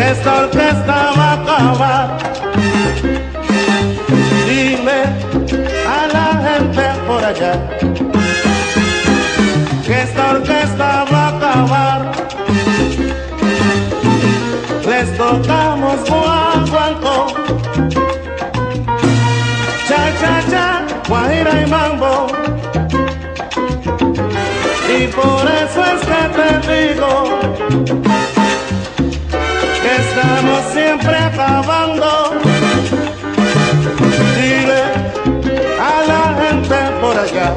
que esta orquesta va a acabar. Dile a la gente por allá que esta orquesta va a acabar. Les tocamos guaguancó, cha-cha-cha, guajira y mambo. Y por eso es que te digo que estamos siempre acabando. Dile a la gente por allá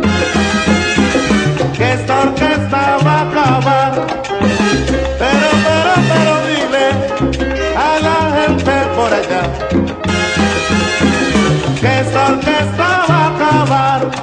que esta orquesta va a acabar. Pero dile a la gente por allá que esta orquesta va a acabar.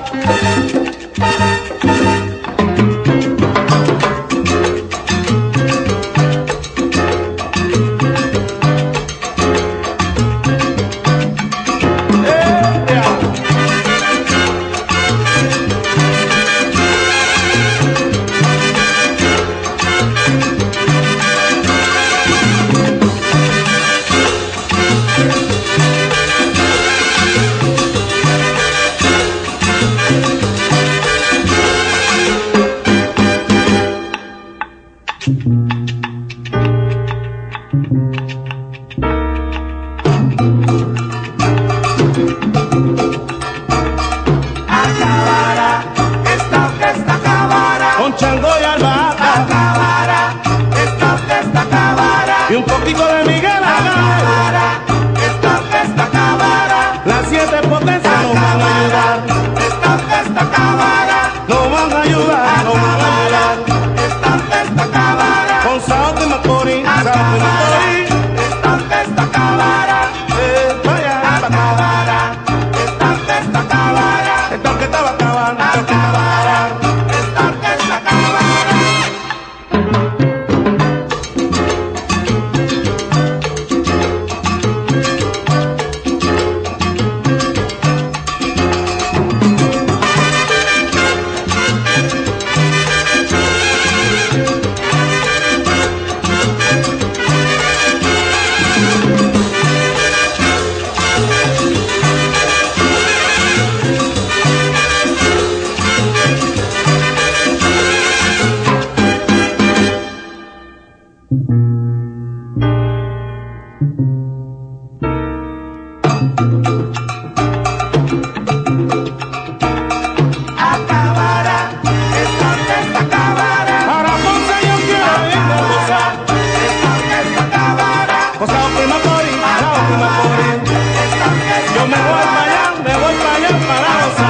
Acabará, esta orquesta acabará. Con chango y albahaca Acabará, esta orquesta acabará. y un poquito de Miguel Ángel. Acabará, esta orquesta acabará. Las 7 potencias nos van a ayudar. Esta orquesta acabará. Nos van a ayudar, nos van a ayudar. Esta orquesta acabará. Con Sao y Macorís, Sao y Macorís. Esta orquesta acabará. Vaya, Acabará, esta orquesta acabará. esta orquesta va a acabar, esta orquesta va a acabar. Esta orquesta acabará. Acabará, esta orquesta acabará. Para Ponce yo quiero irme a gozar. Esta orquesta acabará. Con Sao y Macorís, Sao y Macorís. Esta orquesta Yo me voy para allá para gozar.